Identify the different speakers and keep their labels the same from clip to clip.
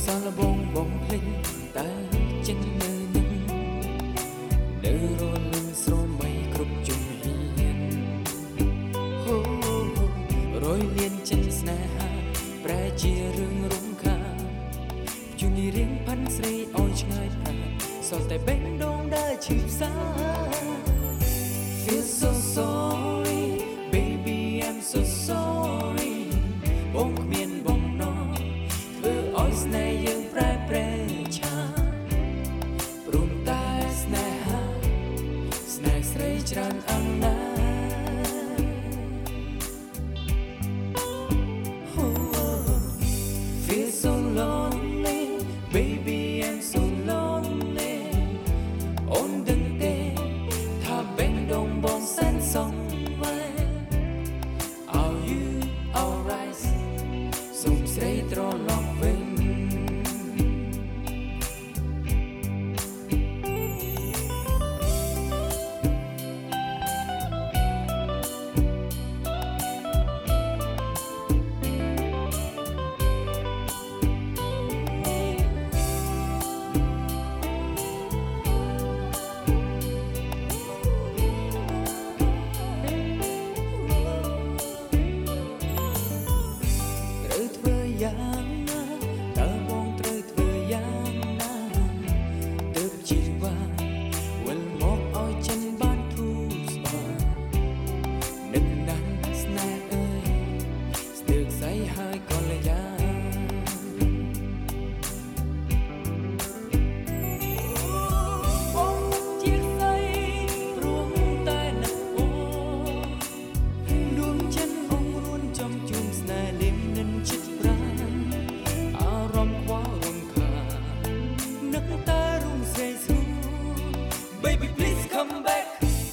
Speaker 1: សាលបងបងភ្លេចតែចិននៅនឹងនៅរលឹងស្រមៃគ្រប់ជំហានហូរយលៀនចិនស្នេហាប្រែជារឿងរំខានជួននេះរៀងផាន់ស្រីអោយឆ្ងាយប្រាសល់តែបេះដូងដែលឈឺផ្សា Feel so sorry baby I'm so sorry បងគ្មានបំណងធ្វើឲ្យស្នេហ៍យើងប្រែឆាព្រមតែស្នេហាស្នេហ៍ស្រីច្រើនអំណាច Feel so lonely baby I'm so lonely អូនដឹងទេថាបេះដូងបងសែនសងវែ Are you alright សូមស្រីត្រឡប់វិញ យ៉ាងណាតើបងត្រូវធ្វើយ៉ាងណាទើបជីវ៉ាវិលមកឲ្យចិនបានធូរស្បើយនឹកណាស់ស្នេហ៍អើយស្ទើរស្អីហើយក៏លាយ៉ាងបងជាស្អីព្រោះតែនឹកអូដួងចិនអងរួនចំជុំស្នេហ៍លៀមនិនចិត្តBaby, please come back.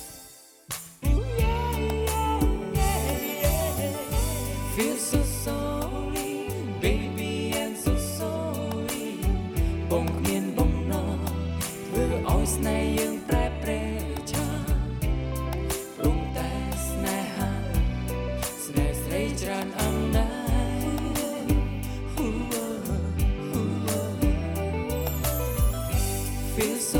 Speaker 1: Feel so sorry, baby, I'm so sorry. Bông miên bông no, vừa oi snai dương pre cha. Rung ta snai ha, snai srei chan am nai. Feel so